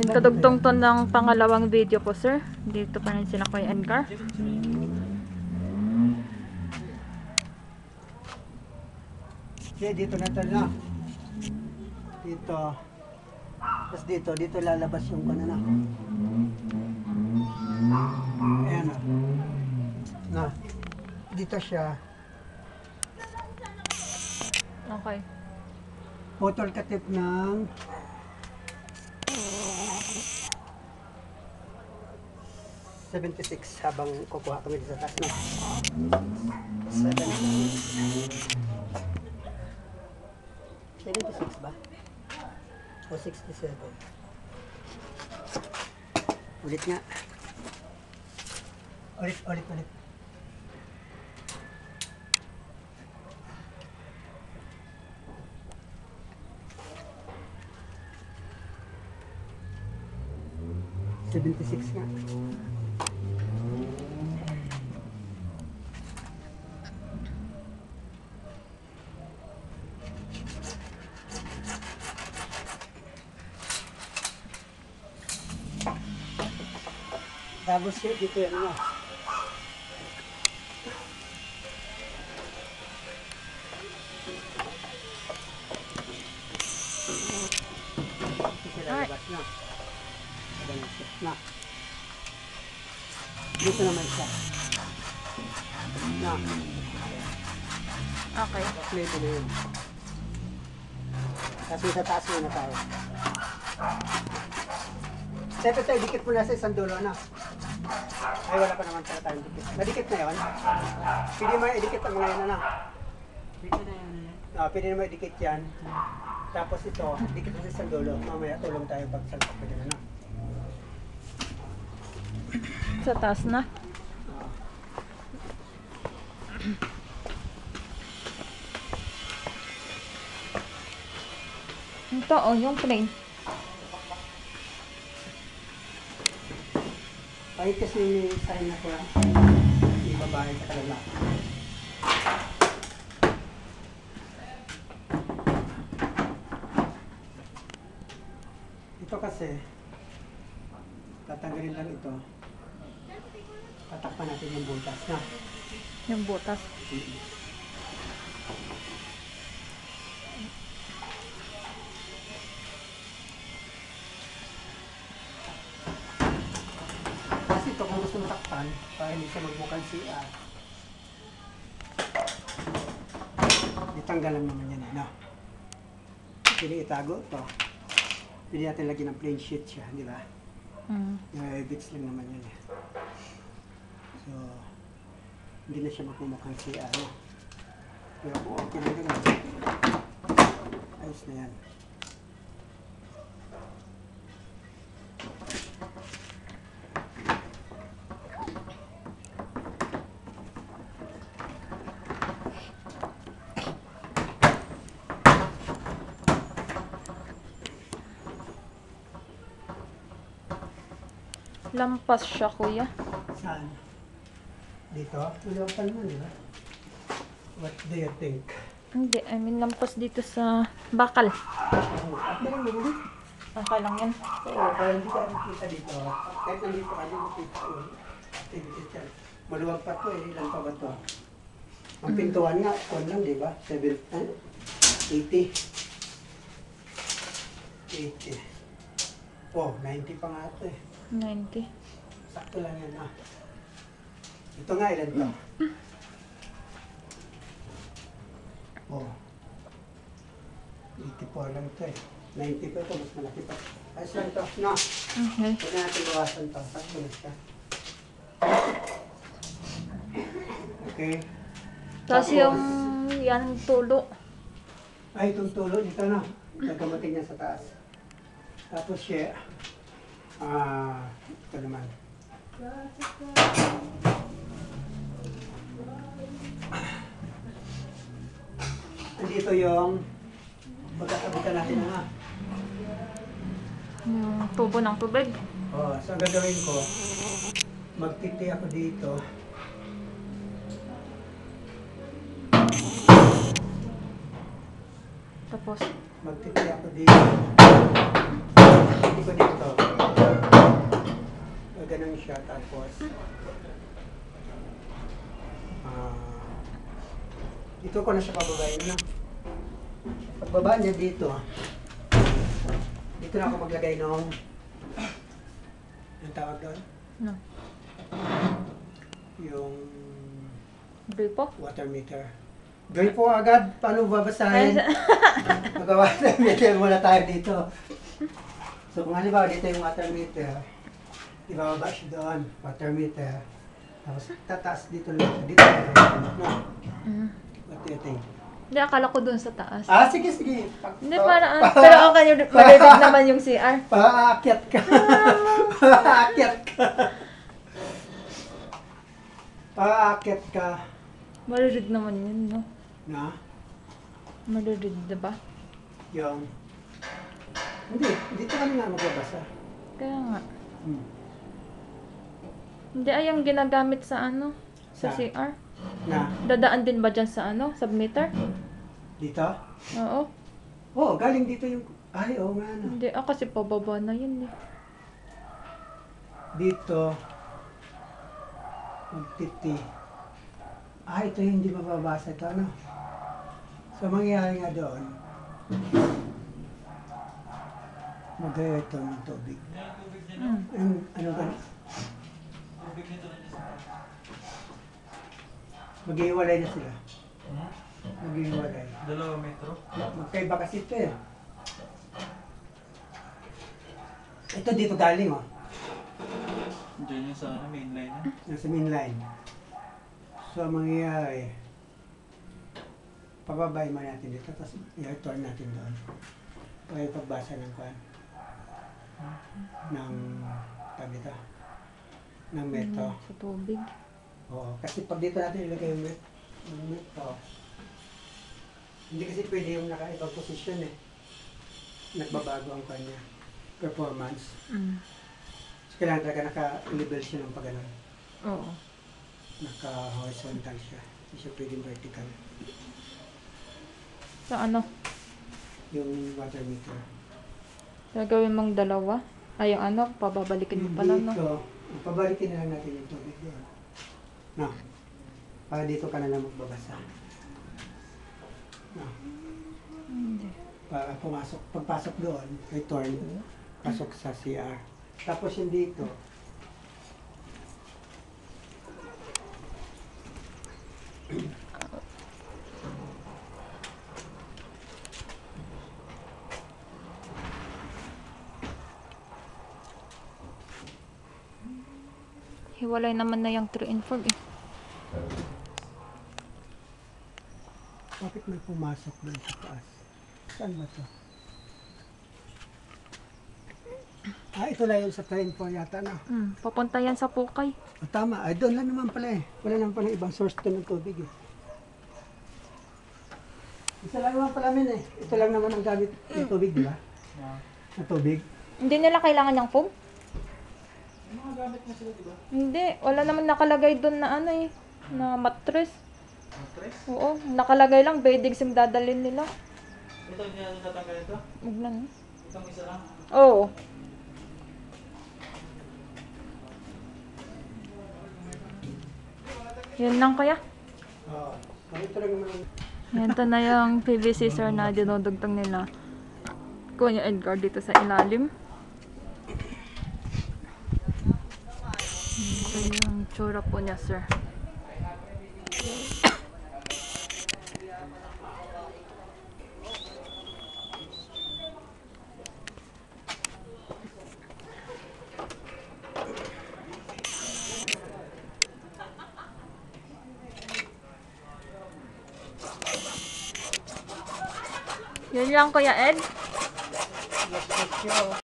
Kadugtong to ng pangalawang video ko, sir. Dito pa rin sila Kuya Edgar. Okay, dito na ito na. Dito. Tapos dito lalabas yung ano na. Ayan na. Na. Dito siya. Okay. Putol katip ng 76 habang kukuha kami sa taas na. 76 ba? O 67? Ulit nga. Ulit. $76 nga. Tapos dito yan nga. Ito lalabas na. Na. Dito naman siya. Na. Okay. Plate na yun. Kasi sa taas muna tayo. Siyempre tayo, dikit mo na sa isang dulo na. Ay, wala pa naman pala tayong dikit. Nadikit na yun. Pwede mo i-dikit ang mga yan na. Pwede naman i-dikit yan. Tapos ito, dikit mo sa isang dulo. Mamaya tulong tayo pag salpak. Pwede na na. Sa taas na. Ito, oh, yung plane. Kahit kasi may sign na ko lang. Ibabahay sa kalala. Ito kasi, tatanggalin lang ito. Tatakpan natin yung butas na. Yung butas. Kasi ito kung gusto mo takpan, para hindi siya magbukan CR. Ditanggal lang naman yan. No? Pwede itago ito. Pwede natin lagyan ng plain sheet siya, di ba? Bits lang naman yun. So, hindi na siya magmumukhang CR. Pero kung okay na ganun, ayos na yan. Lampas siya, kuya. Saan? Dito? Tulokan mo, di ba? What do you think? Hindi, I mean lampas dito sa bakal. At meron mo ulit? Okay lang yan. Oo, para hindi ka nakikita dito. Kahit nandito ka, hindi makita yun. Activity yan. Maluwag pa to eh. Ilan pa ba to? Ang pintuan nga, kung lang, di ba? 80. 80. Oh, 90 pa nga ito eh. 90. Sakto lang yan ah. Ito nga, ilan to? Oh. 84 lang ito eh. 90 pa ito, mas malaki pa. Ayos lang ito. No. Okay. Huwag na natin bawasan ito. Sakto na siya. Okay. Tapos yung yan tulo. Ay, itong tulo dito na. Gagamatin niya sa taas. Tapos siya, ito naman. Andito yung pagkakabitan natin na. Yung tubo ng tubig. Oh, so ang gagawin ko, magtiti ako dito. Tapos, Magtiti ako dito. Magtiti ko dito. ganun siya. Tapos, dito ko na siya pababayin. No? Pagbaba niya dito, dito na ako maglagay ng ang tawag doon? No. Yung Gripo? water meter. Gawin po agad, paano babasahin? Mag-water meter muna tayo dito. So kung halimbawa dito yung water meter, ibababa siya doon, water meter. Tapos tataas dito lang, dito lang. No? What do you think? Hindi, akala ko dun sa taas. Sige, sige. Hindi, pero ang kanyo, marinig naman yung CR. Paakyat ka. Paakyat ka. Paakyat ka. Marinig naman yun, no? Na? Marinig, diba? Yung... Hindi, dito kami nga magbabasa. Kaya nga. Hmm. Hindi, ay yung ginagamit sa ano? Sa Sa? CR? Na? Dadaan din ba dyan sa ano? Submeter? Dito? Oo. Oo, galing dito yung... Ay, oo nga no. Hindi, kasi pababa na yun eh. Dito... Magtiti. Ito yung hindi mababasa ito, ano? So, mangyayari nga doon, mag-air ito ng tubig. Ano ba? Mag-iwalay na sila. Mag-iwalay. 2 metro? Magkaiba kasi ito eh. Ito dito galing oh. Diyan yung sa main line na. Nasa main line. So, ang mangyayari, pababay mo natin dito, tapos i-return natin doon. Para yung pagbasa ng kwan. Ng, tawag dito, ng meto. Sa tubig. Oo, kasi pag dito natin ilagay yung meto, hindi kasi pwede yung naka-ibang posisyon eh. Nagbabago ang kanya performance. So, kailangan talaga naka-level siya ng pag-anon. Oo. Naka-horizontal siya. Hindi siya pwedeng vertical. Sa ano? Yung water meter. Gagawin mong dalawa? Ay, yung ano? Pababalikin mo pala, no? Dito, pabalikin na lang natin yung tubig doon. No. Para dito ka na lang magbabasa. No. Hindi. Para pagpasok doon, return, pasok sa CR. Tapos yung dito, Hiwalay naman na yung 3 and 4 eh. bakit may pumasok doon sa taas? Saan ba to? Ito lang yung sa train po yata, no? Papunta yan sa Pukay. Tama, doon lang naman pala eh. Wala naman pala ibang source doon ng tubig eh. Isa lang naman pala min eh. Ito lang naman ang gamit ng tubig, di ba? Ng tubig. Hindi nila kailangan yung foam? Mga gamit na sila, di ba? Hindi. Wala naman nakalagay doon na ano eh. Na mattress. Mattress? Oo. Nakalagay lang. Beddings yung dadalhin nila. Ito, hindi natin tatanggal ito? Huwag na. Itong isa lang? Oo. Yan lang kaya. Oo. Ito lang naman. Yan to na yung PVC sir na dinudugtong nila. Kuya Edgar dito sa ilalim. Ito yung tsura po niya sir. Yun lang Kuya Ed. Let's go.